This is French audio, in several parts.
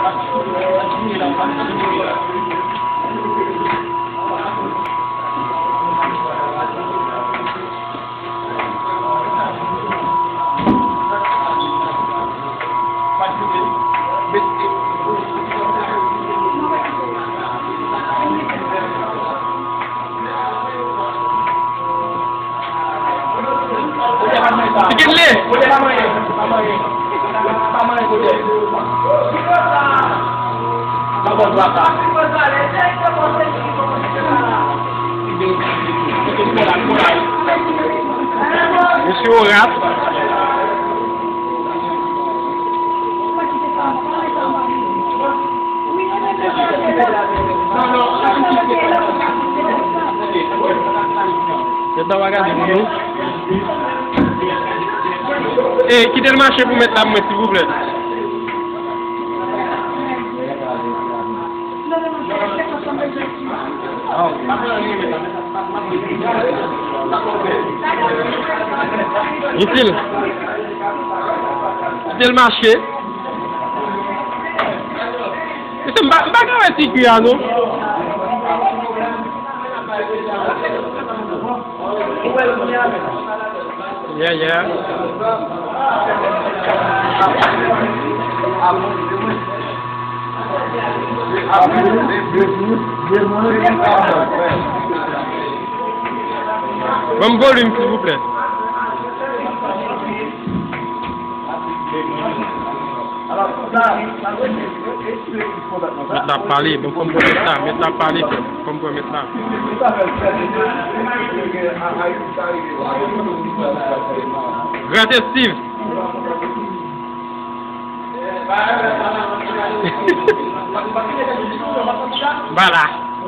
Sikit le. Boleh lama ni. Lama ni boleh. Lama belakang. Monsieur Orat. C'est dans la gare de nous. Eh, quittez le marché pour mettre la main, s'il vous plaît. Utile. Quittez le marché. C'est pas grave si tu as, non? Yeah. Bon volume, s'il vous plaît. Mettre la parler, bon, comme pour mettre là, mettre la parler, comme pour mettre là. Gracias, Steve. Voilà.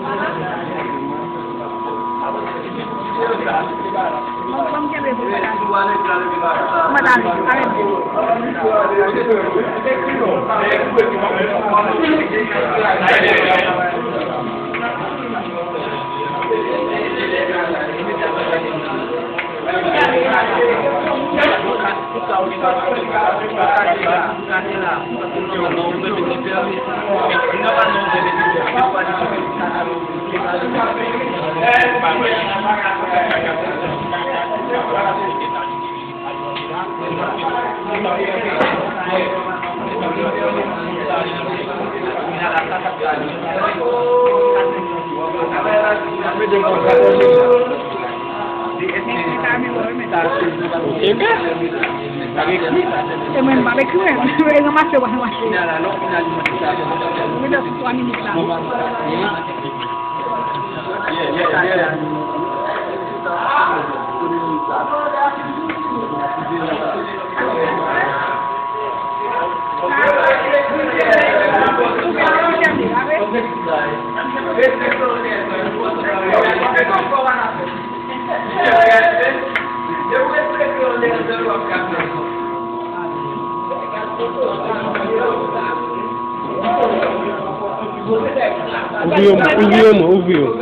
Ouviu.